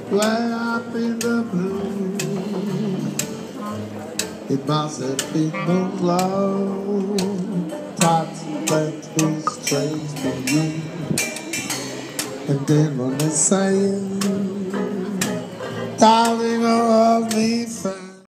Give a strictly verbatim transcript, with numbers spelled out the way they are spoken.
way up in the blue. It must have been moonlight, thoughts that we straight to you. And then when I say, darling, I love me first.